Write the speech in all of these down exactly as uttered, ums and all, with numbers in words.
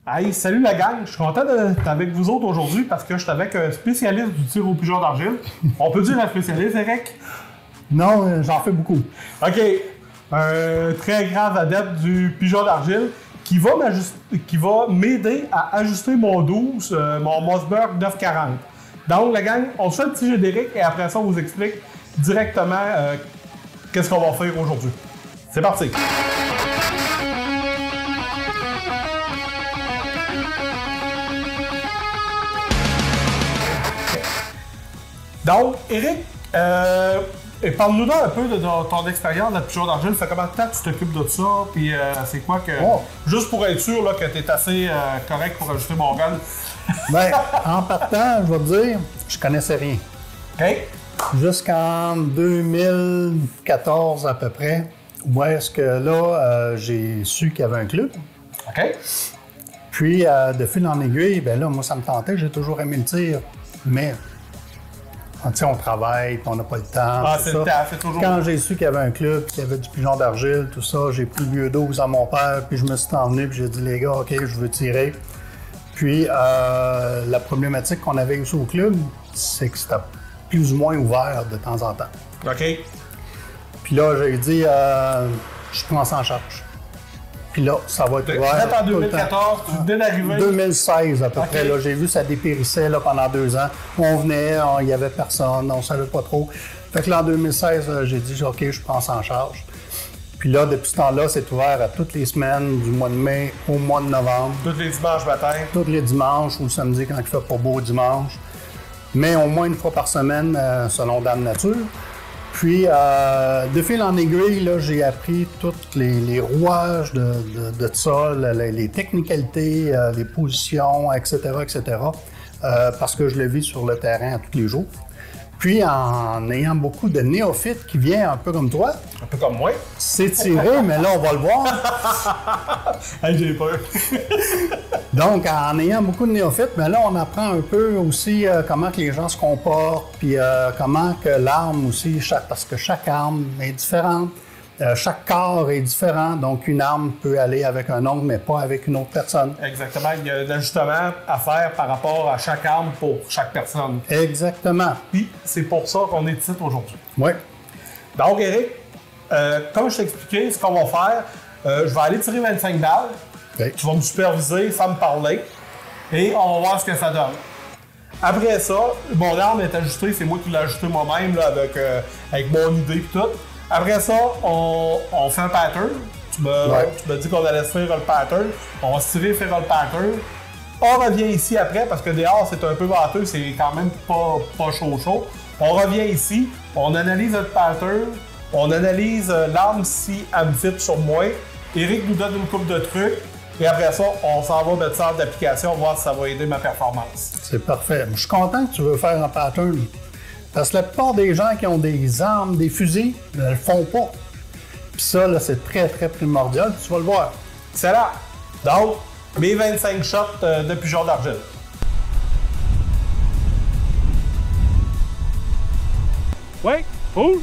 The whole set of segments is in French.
Hey, salut la gang! Je suis content d'être avec vous autres aujourd'hui parce que je suis avec un spécialiste du tir au pigeon d'argile. On peut dire un spécialiste, Eric? Non, j'en fais beaucoup. OK. Un très grand adepte du pigeon d'argile qui va qui va m'aider à ajuster mon douze, euh, mon Mossberg neuf quarante. Donc, la gang, on se fait le petit jeu d'Eric et après ça, on vous explique directement euh, qu'est-ce qu'on va faire aujourd'hui. C'est parti! Donc, Eric, euh, parle-nous donc un peu de, de ton expérience de pigeon d'argile. Ça fait combien de temps que tu t'occupes de ça? Puis euh, c'est quoi que. Oh. Juste pour être sûr là, que tu es assez euh, correct pour ajuster mon gun. Bien, en partant, je vais te dire, je connaissais rien. OK. Jusqu'en deux mille quatorze à peu près, où est-ce que là, euh, j'ai su qu'il y avait un club. OK. Puis, euh, de fil en aiguille, bien là, moi, ça me tentait, j'ai toujours aimé le tir, mais. Tu sais, on travaille, puis on n'a pas le temps. Ah, c'est le temps, c'est toujours. Quand j'ai su qu'il y avait un club, qu'il y avait du pigeon d'argile, tout ça, j'ai pris le vieux douze à mon père, puis je me suis emmené, puis j'ai dit, les gars, OK, je veux tirer. Puis, euh, la problématique qu'on avait ici au club, c'est que c'était plus ou moins ouvert de temps en temps. OK. Puis là, j'ai dit, euh, je prends ça en charge. Puis là, ça va être ouvert. En deux mille quatorze, tu venais d'arriver. deux mille seize à peu okay. près. Là, j'ai vu ça dépérissait là, pendant deux ans. On venait, il n'y avait personne, on ne savait pas trop. Fait que là, en deux mille seize, j'ai dit, OK, je prends ça en charge. Puis là, depuis ce temps-là, c'est ouvert à toutes les semaines, du mois de mai au mois de novembre. Tous les dimanches matin. Tous les dimanches ou le samedi quand il fait pas beau dimanche. Mais au moins une fois par semaine, euh, selon Dame Nature. Puis, euh, de fil en aiguille, là, j'ai appris tous les, les rouages de, de, de ça, les, les technicalités, euh, les positions, et cetera, et cetera, euh, parce que je le vis sur le terrain à tous les jours. Puis, en ayant beaucoup de néophytes qui viennent un peu comme toi. Un peu comme moi. C'est tiré, mais là, on va le voir. Hey, j'ai peur. Donc, en ayant beaucoup de néophytes, mais là, on apprend un peu aussi euh, comment que les gens se comportent, puis euh, comment que l'arme aussi, chaque, parce que chaque arme est différente, euh, chaque corps est différent, donc une arme peut aller avec un ongle, mais pas avec une autre personne. Exactement, il y a un ajustement à faire par rapport à chaque arme pour chaque personne. Exactement. Puis, c'est pour ça qu'on est ici aujourd'hui. Oui. Donc, Eric, euh, comme je t'ai expliqué, ce qu'on va faire, euh, je vais aller tirer vingt-cinq balles. Okay. Tu vas me superviser sans me parler et on va voir ce que ça donne. Après ça, mon arme est ajustée, c'est moi qui l'ai ajustée moi-même là, avec, euh, avec mon idée et tout. Après ça, on, on fait un pattern. Tu me, ouais. tu me dis qu'on allait se faire le pattern. On va se tirer faire le pattern. On revient ici après parce que dehors c'est un peu venteux, c'est quand même pas, pas chaud chaud. On revient ici, on analyse notre pattern, on analyse euh, l'arme si elle me fit sur moi. Eric nous donne une coupe de trucs. Et après ça, on s'en va mettre ça en application, voir si ça va aider ma performance. C'est parfait. Je suis content que tu veux faire un pattern. Parce que la plupart des gens qui ont des armes, des fusils, ne le font pas. Puis ça, là, c'est très, très primordial. Tu vas le voir. Excellent. Donc, mes vingt-cinq shots euh, de pigeon d'argile. Ouais, cool.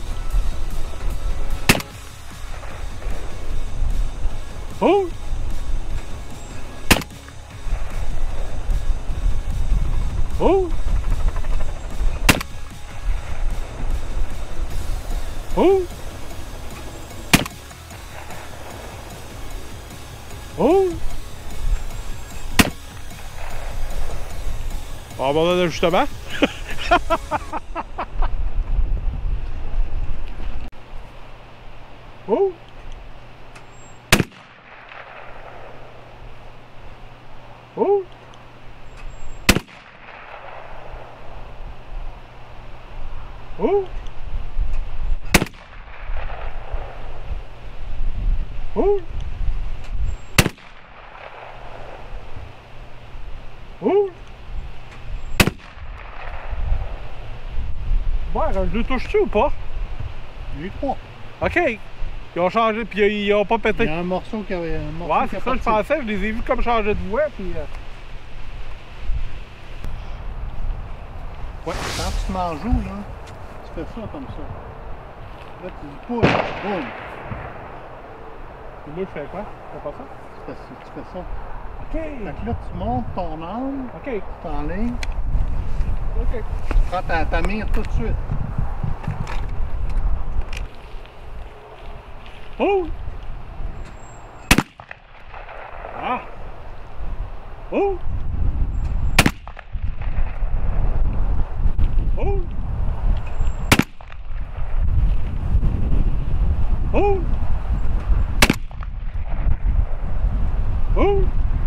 Cool. Oh! Oh! Oh! On va avoir un ajustement. Oh! Oh! Oh! Oh! Oh! Ouais, je le touche-tu ou pas? J'ai trois. OK. Ils ont changé, puis ils ont pas pété. Il y a un morceau qui avait... Un morceau ouais, c'est ça, je pensais. Je les ai vus comme changer de voix, puis... Euh... Ouais. Quand tu te m'en joues, là, tu fais ça comme ça. Là, tu dis pouce, boum. Et moi, je fais quoi? Tu fais pas ça? Tu fais, tu fais ça. Fait que là, tu montes ton arme. OK. Tu t'enlignes. OK. Tu prends ta, ta mire tout de suite. Oh! Ah! Oh! Oh! Oh! Oh!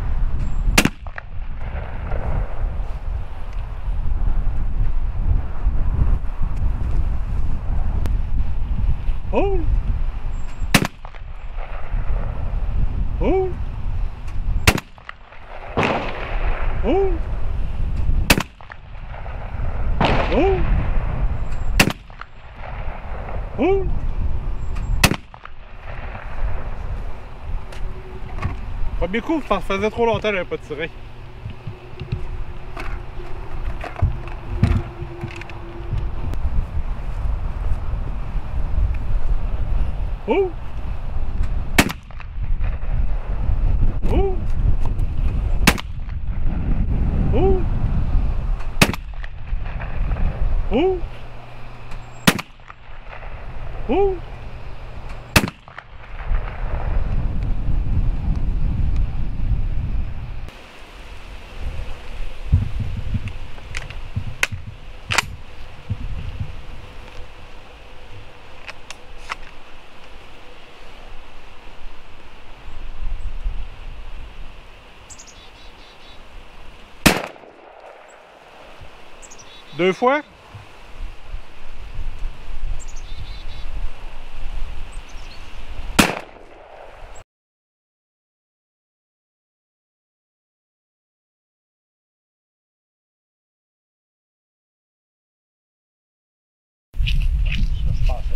Oh! Oh! Oh! Oh! Oh! Premier coup, ça faisait trop longtemps que j'avais pas tiré. Oh! Oh! Oh! Oh! Oh! Deux fois? Ça, je pensais.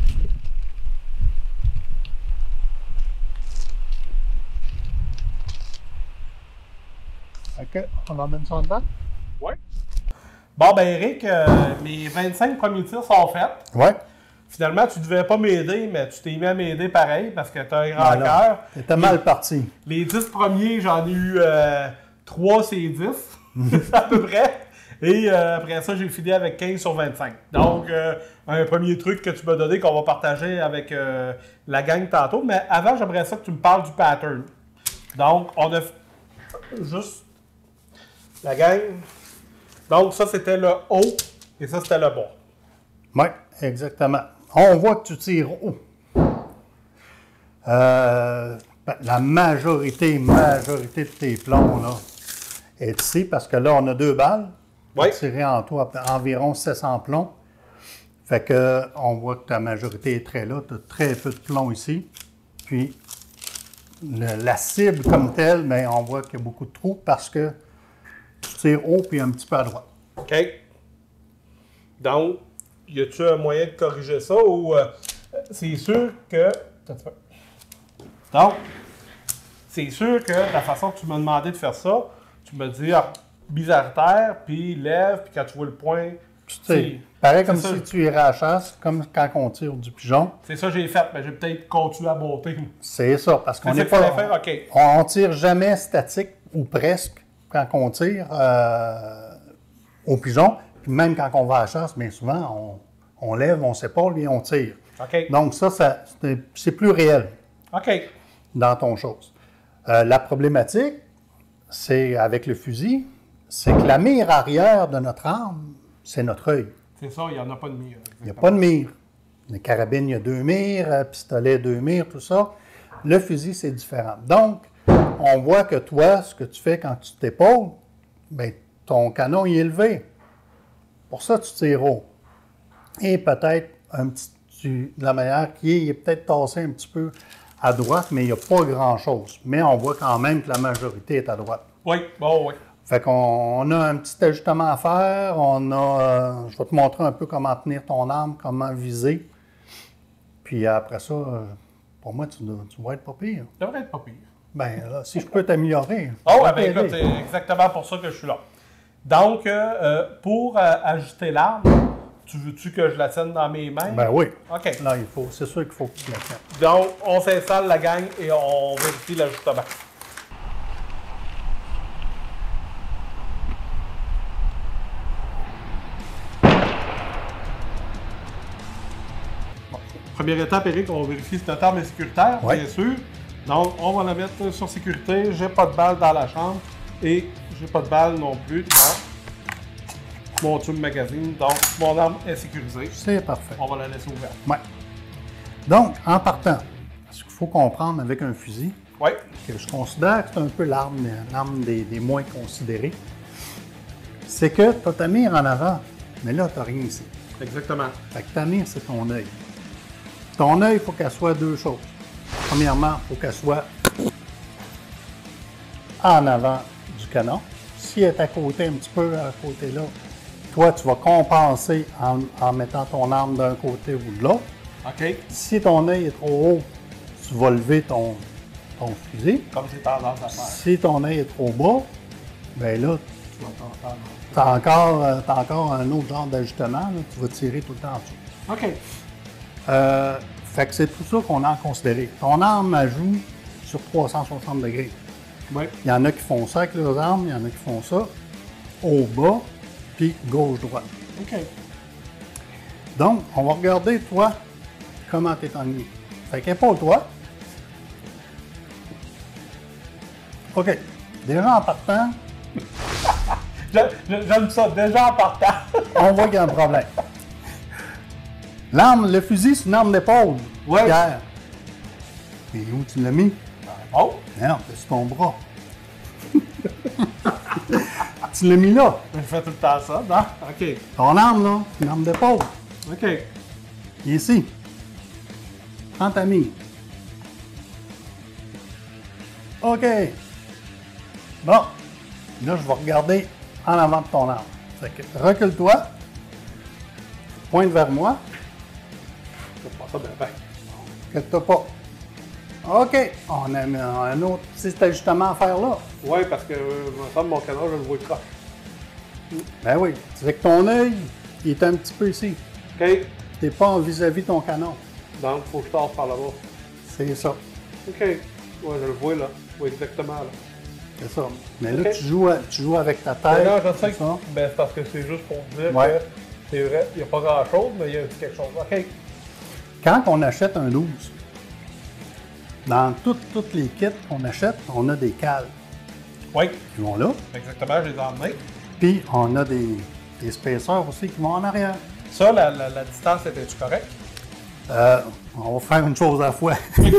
OK, on emmène ça en dedans? Ouais. Bon, ben Eric, euh, mes vingt-cinq premiers tirs sont faits. Ouais. Finalement, tu devais pas m'aider, mais tu t'es mis à m'aider pareil parce que tu as un grand Ben cœur. T'étais mal parti. Les dix premiers, j'en ai eu euh, trois sur dix, à peu près. Et euh, après ça, j'ai fini avec quinze sur vingt-cinq. Donc, euh, un premier truc que tu m'as donné qu'on va partager avec euh, la gang tantôt. Mais avant, j'aimerais ça que tu me parles du pattern. Donc, on a juste la gang. Donc, ça, c'était le haut et ça, c'était le bas. Oui, exactement. On voit que tu tires haut. Euh, la majorité, majorité de tes plombs là, est ici parce que là, on a deux balles. On Oui. a tiré en tout environ sept cents plombs. Fait que on voit que ta majorité est très là. Tu as très peu de plomb ici. Puis, le- la cible comme telle, mais on voit qu'il y a beaucoup de trous parce que tu tires haut puis un petit peu à droite. OK. Donc, y a-tu un moyen de corriger ça ou euh, c'est sûr que. Donc, c'est sûr que la façon que tu m'as demandé de faire ça, tu me dis ah, bizarre terre, puis lève, puis quand tu vois le point. Tu tires. c'est- Pareil comme c'est ça. si tu irais à la chasse, comme quand on tire du pigeon. C'est ça que j'ai fait, mais j'ai peut-être continué à monter. C'est ça, parce qu'on C'est n'est ça qu'il pas. fallait faire, OK. On, on tire jamais statique ou presque quand on tire euh, au pigeon. Puis même quand on va à la chasse, bien souvent, on, on lève, on s'épaule et on tire. OK. Donc ça, ça c'est- c'est plus réel OK. dans ton chose. Euh, la problématique, c'est avec le fusil, c'est que la mire arrière de notre arme, c'est notre œil. C'est ça, il n'y en a pas de mire. Il n'y a pas de mire. Les carabines, il y a deux mires, euh, pistolet, deux mires, tout ça. Le fusil, c'est différent. Donc, on voit que toi, ce que tu fais quand tu t'épaules, bien, ton canon il est élevé. Pour ça, tu tires haut. Et peut-être un petit, tu- de la manière qui est, il est peut-être tassé un petit peu à droite, mais il n'y a pas grand-chose. Mais on voit quand même que la majorité est à droite. Oui, bon, oui. Fait qu'on on a un petit ajustement à faire. On a, euh, je vais te montrer un peu comment tenir ton arme, comment viser. Puis après ça, euh, pour moi, tu, dois- tu vas être pas pire. Ça devrait être pas pire. Ben là, si je peux t'améliorer. Oh, je vais ouais, ben écoute, t'aider. c'est exactement pour ça que je suis là. Donc, euh, euh, pour euh, ajuster l'arme, tu veux-tu que je la tienne dans mes mains? Ben oui. OK. Là, il faut, c'est sûr qu'il faut que tu la tiennes. Donc, on s'installe la gang et on vérifie l'ajustement. première étape, Eric, on vérifie si notre arme est sécuritaire, ouais. bien sûr. Donc, on va la mettre sur sécurité. J'ai pas de balle dans la chambre et j'ai pas de balle non plus. Bon. Mon tube magazine, donc mon arme est sécurisée. C'est parfait. On va la laisser ouverte. Ouais. Donc, en partant, ce qu'il faut comprendre avec un fusil, ouais. que je considère que c'est un peu l'arme, l'arme des, des moins considérées, c'est que tu as ta mire en avant, mais là, tu n'as rien ici. Exactement. Fait que ta mire, c'est ton œil. Ton œil, il faut qu'elle soit deux choses. Premièrement, il faut qu'elle soit en avant du canon. Si elle est à côté, un petit peu à côté là, toi, tu vas compenser en, en mettant ton arme d'un côté ou de l'autre. OK. Si ton œil est trop haut, tu vas lever ton, ton fusil. Comme c'est tendance à faire. Si ton œil est trop bas, bien là, tu as encore, euh, t'as encore un autre genre d'ajustement. Là, tu vas tirer tout le temps en dessous. OK. Euh, fait que c'est tout ça qu'on a à considérer. Ton arme, elle joue sur trois cent soixante degrés. Oui. Il y en a qui font ça avec leurs armes, il y en a qui font ça au bas, puis gauche-droite. OK. Donc, on va regarder, toi, comment tu es enligné. Fait qu'épaule-toi. OK. Déjà en partant, j'aime ça, déjà en partant. on voit qu'il y a un problème. L'arme, le fusil, c'est une arme d'épaule. Oui. Pierre. Et où tu l'as mis? Oh! Non, c'est sur ton bras. Tu l'as mis là. Je fais tout le temps ça, non? OK. Ton arme, là, c'est une arme d'épaule. OK. Ici. Prends ta mire. OK. Bon. Là, je vais regarder en avant de ton arme. Fait que recule-toi. Pointe vers moi. C'est pas ça, ben, ben. Inquiète-toi pas. OK. On a un autre petit ajustement à faire là. Oui, parce que, euh, me semble, mon canon, je le vois croche. Ben oui. Tu sais que ton œil, il est un petit peu ici. OK. Tu n'es pas vis-à-vis ton canon. Donc, il faut que je torse par là-bas. C'est ça. OK. Oui, je le vois, là. Oui, exactement, là. C'est ça. Mais là, Okay. tu, joues, tu joues avec ta tête. Mais là, je sais c'est que ça. ben, c'est parce que c'est juste pour dire Ouais. que c'est vrai, il n'y a pas grand-chose, mais il y a quelque chose. OK. Quand on achète un douze, dans toutes, toutes les kits qu'on achète, on a des cales Oui, qui vont là. exactement, je les ai emmenés. Puis on a des, des spacers aussi qui vont en arrière. Ça, la, la, la distance était-tu correcte? Euh, on va faire une chose à la fois. OK.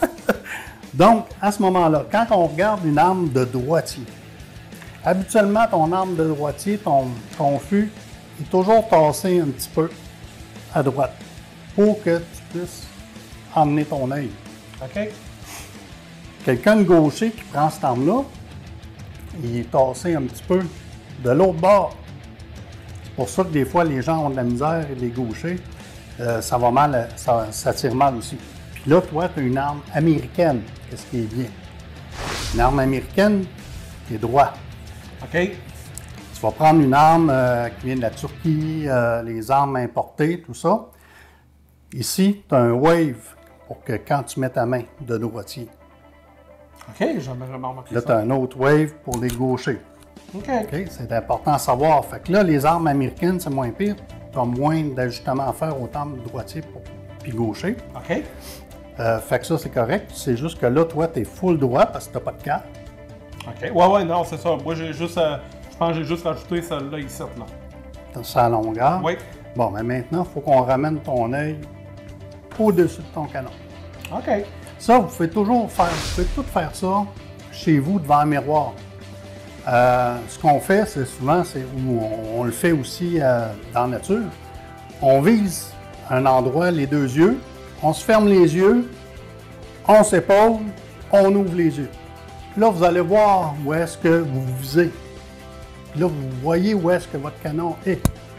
Donc, à ce moment-là, quand on regarde une arme de droitier, habituellement, ton arme de droitier, ton, ton fût, est toujours tassé un petit peu à droite pour que tu puisses emmener ton œil. OK. Quelqu'un de gaucher qui prend cette arme-là, il est tassé un petit peu de l'autre bord. C'est pour ça que des fois, les gens ont de la misère et les gauchers, euh, ça va mal, ça, ça tire mal aussi. Puis là, toi, tu as une arme américaine, qu'est-ce qui est bien. Une arme américaine, qui est droit. OK. Tu vas prendre une arme euh, qui vient de la Turquie, euh, les armes importées, tout ça. Ici, tu as un wave pour que quand tu mets ta main de droitier. OK, j'en ai vraiment remarqué Là, ça. tu as un autre wave pour les gauchers. OK. OK? C'est important à savoir. Fait que là, les armes américaines, c'est moins pire. Tu as moins d'ajustements à faire autant de droitier pour, puis gaucher. OK. Euh, fait que ça, c'est correct. C'est juste que là, toi, tu es full droit parce que tu n'as pas de carte. OK. Ouais, ouais, non, c'est ça. Moi, j'ai juste, euh, je pense que j'ai juste rajouté celle-là ici, là. Tu as ça à longueur. Oui. Bon, mais maintenant, il faut qu'on ramène ton œil au-dessus de ton canon. OK. Ça, vous pouvez toujours faire, vous pouvez tout faire ça chez vous devant un miroir. Euh, ce qu'on fait, c'est souvent, c'est où on, on le fait aussi euh, dans la nature. On vise un endroit, les deux yeux, on se ferme les yeux, on s'épaule, on ouvre les yeux. Là, vous allez voir où est-ce que vous visez. Puis là, vous voyez où est-ce que votre canon est.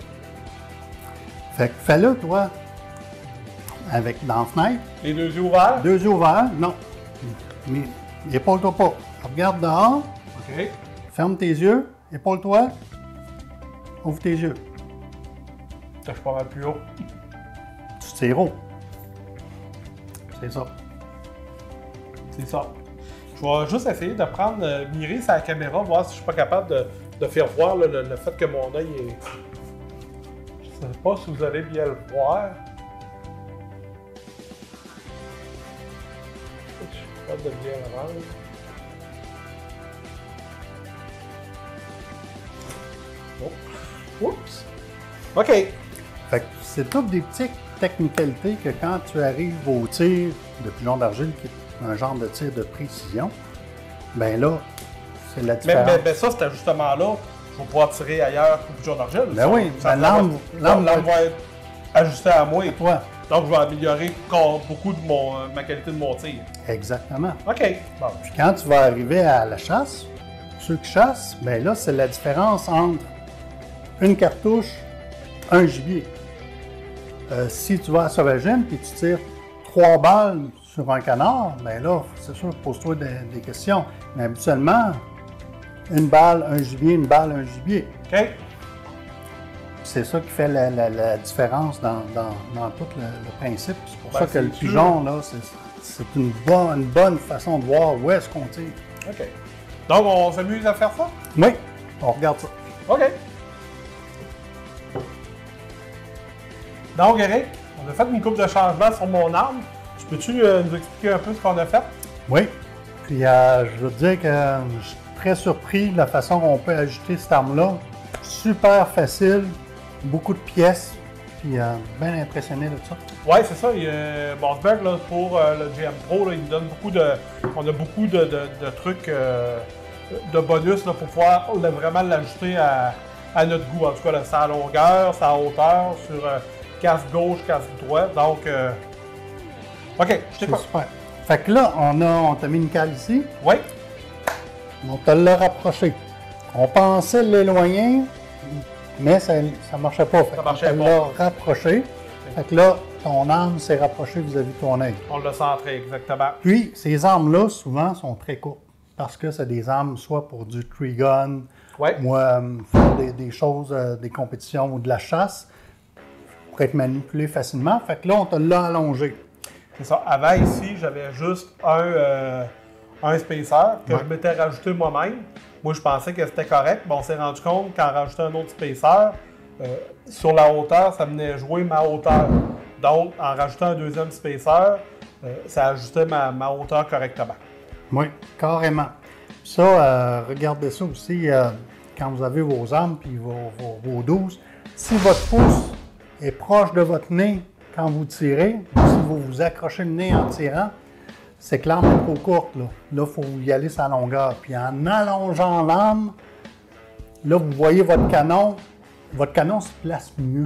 Fait que fais-le, toi, avec dans la fenêtre. Les deux yeux ouverts? Deux yeux ouverts, non. Mais épaule-toi pas. Regarde dehors, OK. ferme tes yeux, épaule-toi, ouvre tes yeux. Je suis pas mal plus haut. Tu tires haut. C'est ça. C'est ça. Je vais juste essayer de prendre, euh, mirer sa caméra, voir si je suis pas capable de, de faire voir là, le, le fait que mon œil est... Je sais pas si vous allez bien le voir. Code de bien orange. Oh. Oups! OK. Fait que c'est toutes des petites technicalités que quand tu arrives au tir de pigeon d'argile, qui est un genre de tir de précision, ben là, c'est la Mais, différence. mais, mais ça, cet ajustement-là, je vais pouvoir tirer ailleurs qu'au pigeon d'argile. Ben oui, ça, ben ça l'arme va, l'arme l'arme va va être ajustée à moi. être toi. Donc, je vais améliorer encore beaucoup de mon, euh, ma qualité de mon tir. Exactement. OK. Bon. Puis quand tu vas arriver à la chasse, ceux qui chassent, ben là, c'est la différence entre une cartouche, un gibier. Euh, si tu vas à Sauvagine et tu tires trois balles sur un canard, ben là, c'est sûr, pose-toi des, des questions. Mais habituellement, une balle, un gibier, une balle, un gibier. OK. C'est ça qui fait la, la- la différence dans, dans- dans tout le, le principe. C'est pour Ben, ça que c'est le sûr. pigeon, là, c'est, c'est une, bonne, une bonne façon de voir où est-ce qu'on tire. OK. Donc, on s'amuse à faire ça? Oui, on regarde ça. OK. Donc, Eric, on a fait une coupe de changement sur mon arme. Tu peux-tu euh, nous expliquer un peu ce qu'on a fait? Oui. Puis euh, je veux te dire que euh, je suis très surpris de la façon dont on peut ajuster cette arme-là. Super facile, beaucoup de pièces, puis euh, bien impressionné de ça. Oui, c'est ça. Il, euh, Mossberg, là, pour euh, le G M Pro, là, il nous donne beaucoup de. On a beaucoup de, de- de trucs, euh, de bonus là, pour pouvoir là, vraiment l'ajuster à, à notre goût. En tout cas, là, sa longueur, sa hauteur, sur euh, casse gauche, casse droite. Donc, euh, OK, je C'est t'écoute. super. Fait que là, on, a, on t'a mis une cale ici, Oui, on te l'a rapproché. On pensait l'éloigner, mais ça ne marchait pas. Fait Ça qu'on marchait te pas. l'a rapproché. Fait que là, ton arme s'est rapprochée vis-à-vis de ton œil. on l'a centré, exactement. Puis, ces armes-là, souvent, sont très courtes. Parce que c'est des armes soit pour du tree gun, Oui, ou euh, faire des, des choses, euh, des compétitions ou de la chasse, pour être manipulé facilement. Fait que là, on te l'a allongé. c'est ça. Avant, ici, j'avais juste un, euh, un spacer que Ouais. je m'étais rajouté moi-même. Moi, je pensais que c'était correct. Bon, on s'est rendu compte qu'en rajoutant un autre spacer, euh, sur la hauteur, ça venait jouer ma hauteur. Donc, en rajoutant un deuxième spacer, euh, ça ajustait ma, ma hauteur correctement. Oui, carrément. Ça, euh, regardez ça aussi euh, quand vous avez vos armes puis vos, vos, vos douze. Si votre pouce est proche de votre nez quand vous tirez, ou si vous vous accrochez le nez en tirant, c'est que l'arme est trop courte. Là, il faut y aller sa longueur. Puis en allongeant l'arme, là, vous voyez votre canon. Votre canon se place mieux.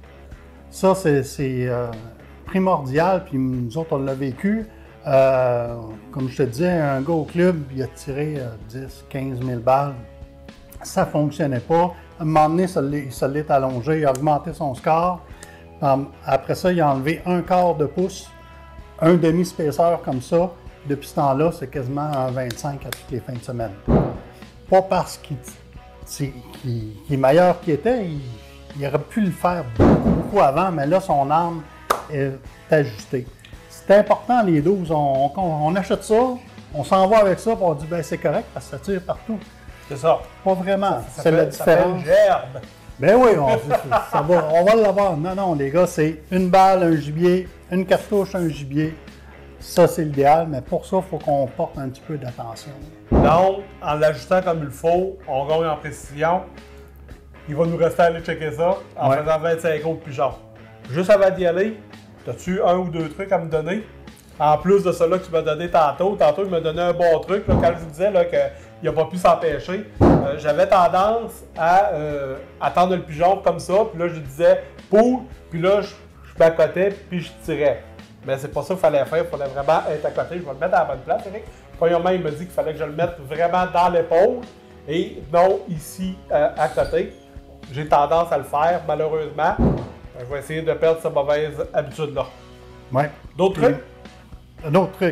Ça, c'est c'est, euh, primordial. Puis nous autres, on l'a vécu. Euh, comme je te disais, un gars au club, il a tiré euh, dix, quinze mille balles. Ça ne fonctionnait pas. À un moment donné, ça l'est- il se l'est allongé, il a augmenté son score. Um, après ça, il a enlevé un quart de pouce, un demi-spaceur comme ça. Depuis ce temps-là, c'est quasiment un vingt-cinq à toutes les fins de semaine. Pas parce qu'il c'est- qu'il- qu'il est meilleur qu'il était, il, il aurait pu le faire beaucoup, beaucoup avant, mais là, son arme est ajustée. C'est important, les douze. On, on, on achète ça, on s'en va avec ça, puis on dit, ben c'est correct parce que ça tire partout. C'est ça. Pas vraiment. Ça C'est fait- la ça fait différence. une gerbe. Ben oui, on, ça va, on va l'avoir. Non, non, les gars, c'est une balle, un gibier, une cartouche, un gibier. Ça, c'est l'idéal, mais pour ça, il faut qu'on porte un petit peu d'attention. Donc, en l'ajustant comme il faut, on gagne en précision. Il va nous rester à aller checker ça en Ouais. faisant vingt-cinq autres pigeons. Juste avant d'y aller, as-tu un ou deux trucs à me donner? En plus de cela que tu m'as donné tantôt, tantôt il m'a donné un bon truc là, quand je vous disais là, qu'il n'a pas pu s'empêcher. Euh, J'avais tendance à euh, attendre le pigeon comme ça, puis là je disais poule, puis là je, je m'accotais, puis je tirais. Mais c'est pas ça qu'il fallait faire, il fallait vraiment être à côté. Je vais le mettre à la bonne place, Eric. Premièrement, il m'a dit qu'il fallait que je le mette vraiment dans l'épaule et non ici euh, à côté. J'ai tendance à le faire, malheureusement. Je vais essayer de perdre cette mauvaise habitude-là. Ouais. D'autres Puis, trucs? Un autre truc.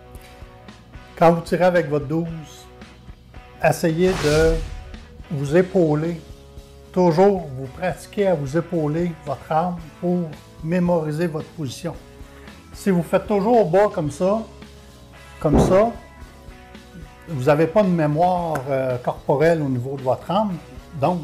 Quand vous tirez avec votre douze, essayez de vous épauler. Toujours, vous pratiquez à vous épauler votre arme pour mémoriser votre position. Si vous faites toujours bas comme ça, comme ça, vous n'avez pas de mémoire euh, corporelle au niveau de votre arme, donc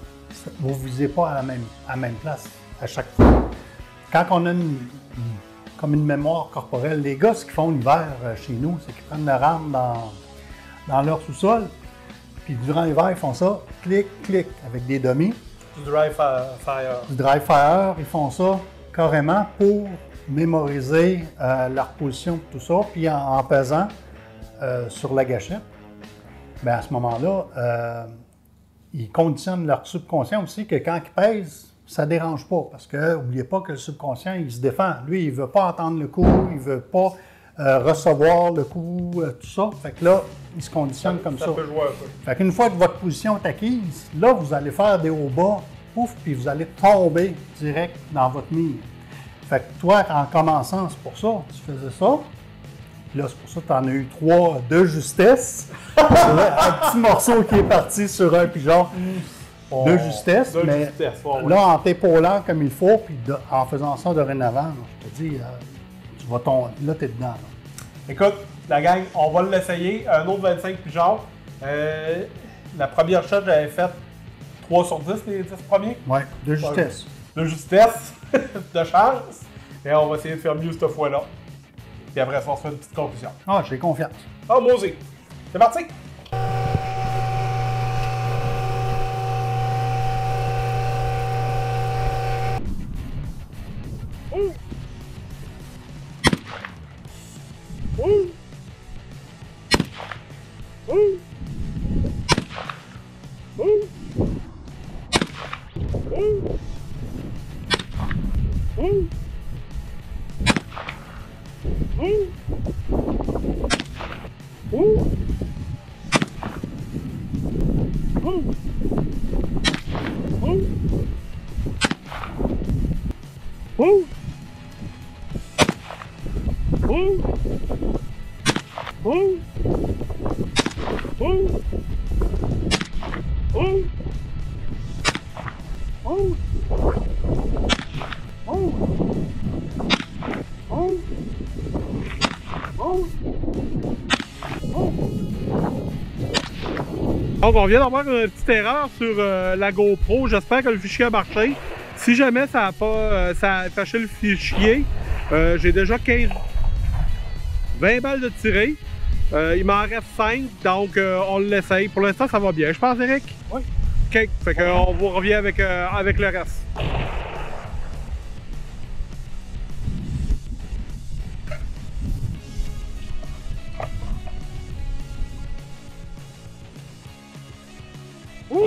vous ne visez pas à la même, à la même place à chaque fois. Quand on a une, comme une mémoire corporelle. Les gars, ce qu'ils font l'hiver euh, chez nous, c'est qu'ils prennent le rame dans, dans leur sous-sol, puis durant l'hiver, ils font ça, clic, clic, avec des dummies. Du dry fire. Du dry fire, ils font ça carrément pour mémoriser euh, leur position, tout ça, puis en, en pesant euh, sur la gâchette, bien à ce moment-là, euh, ils conditionnent leur subconscient aussi que quand ils pèsent, ça ne dérange pas, parce que n'oubliez pas que le subconscient, il se défend. Lui, il ne veut pas entendre le coup, il ne veut pas euh, recevoir le coup, euh, tout ça. Fait que là, il se conditionne ça, comme ça. Ça peut jouer un peu. Fait qu'une fois que votre position est acquise, là, vous allez faire des hauts-bas, pouf, puis vous allez tomber direct dans votre mire. Fait que toi, en commençant, c'est pour ça, tu faisais ça. Puis là, c'est pour ça que tu en as eu trois de justesse. Un petit morceau qui est parti sur un pigeon. Oh, de justesse, de mais justesse, oh, oui. là, en t'épaulant comme il faut, puis de, en faisant ça dorénavant, je te dis, euh, tu vas tomber, là, t'es dedans. Là. Écoute, la gang, on va l'essayer. Un autre vingt-cinq pigeons. Euh, la première shot, j'avais fait trois sur dix, les dix premiers. Oui, de justesse. De justesse, de chance. Et on va essayer de faire mieux cette fois-là. Puis après ça, on se fait une petite conclusion. Ah, j'ai confiance. Ah, moi aussi. C'est parti! Ouh. Ouh. Ouh. Ouh. Ouh. Ouh. Ouh. Ouh. Ouh. Ouh. Ouh. Ouh. Ouh. Ouh. Ouh. Donc, on vient d'avoir une petite erreur sur euh, la GoPro. J'espère que le fichier a marché. Si jamais ça a pas euh, ça a affiché le fichier, euh, j'ai déjà quinze, vingt balles de tirées. Euh, il m'en reste cinq, donc euh, on l'essaye. Pour l'instant, ça va bien. Je pense, Eric? Oui. OK. Fait qu'on vous revient avec, euh, avec le reste. Ouh!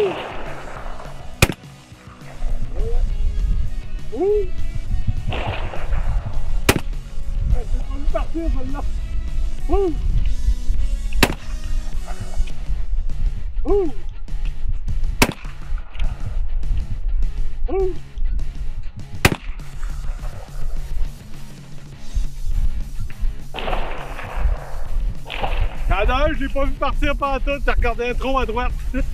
Ouh! C'est pas lui partir, celle-là! Ouh! Ouh! Ouh! Ah non, je l'ai pas vu partir pantoute, t'as regardé trop à droite.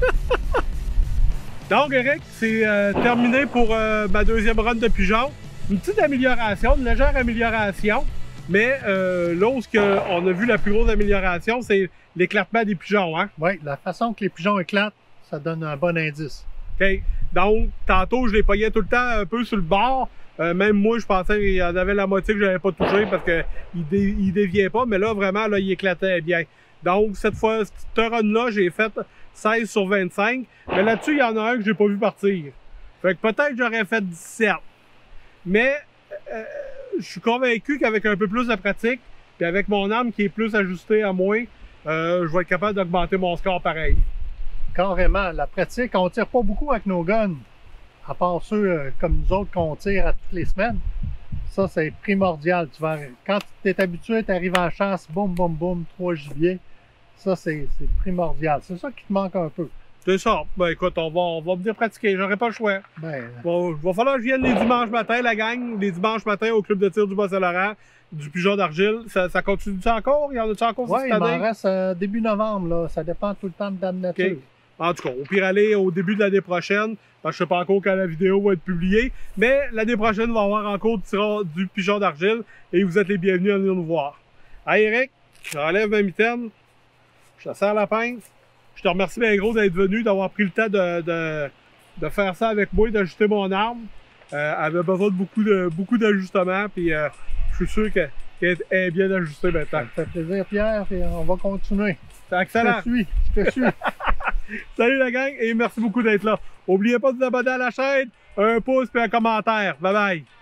Donc Eric, c'est euh, terminé pour euh, ma deuxième run de pigeon. Une petite amélioration, une légère amélioration, mais euh, là où on a vu la plus grosse amélioration, c'est l'éclatement des pigeons. Hein? Oui, la façon que les pigeons éclatent, ça donne un bon indice. OK. Donc, tantôt, je les pognais tout le temps un peu sur le bord. Euh, même moi, je pensais qu'il y en avait la moitié que je n'avais pas touché parce qu'il ne déviait pas, mais là, vraiment, là, il éclatait bien. Donc, cette fois, cette run-là, j'ai fait seize sur vingt-cinq. Mais là-dessus, il y en a un que j'ai pas vu partir. Fait que peut-être j'aurais fait dix-sept. Mais euh, je suis convaincu qu'avec un peu plus de pratique, puis avec mon arme qui est plus ajustée à moi, euh, je vais être capable d'augmenter mon score pareil. Carrément. La pratique, on tire pas beaucoup avec nos guns. À part ceux euh, comme nous autres qu'on tire à toutes les semaines. Ça, c'est primordial. Tu vas, quand tu es habitué, tu arrives en chasse, boum, boum, boum, trois gibiers. Ça, c'est primordial. C'est ça qui te manque un peu. C'est ça. Ben écoute, on va, on va venir pratiquer. J'aurai pas le choix. Ben, bon, il va falloir que je vienne les dimanches matin, la gang. Les dimanches matin au club de tir du Bas-Saint-Laurent, du Pigeon d'Argile. Ça, ça continue-tu encore? Il y en a-tu encore ouais, cette il année? m'en reste euh, début novembre. Là. Ça dépend tout le temps de date nature. Okay. En tout cas, au pire aller au début de l'année prochaine, parce que je ne sais pas encore quand la vidéo va être publiée, mais l'année prochaine, on va avoir encore du, du Pigeon d'Argile et vous êtes les bienvenus à venir nous voir. Hey Eric, je enlève ma mitaine, je te serre la pince. Je te remercie bien gros d'être venu, d'avoir pris le temps de, de, de faire ça avec moi, d'ajuster mon arme. Euh, elle avait besoin de beaucoup de beaucoup d'ajustements, puis euh, Je suis sûr qu'elle est bien ajustée maintenant. Ça me fait plaisir, Pierre, et on va continuer. C'est excellent. Je te suis, je te suis. Salut la gang et merci beaucoup d'être là. N'oubliez pas de vous abonner à la chaîne, un pouce et un commentaire. Bye bye.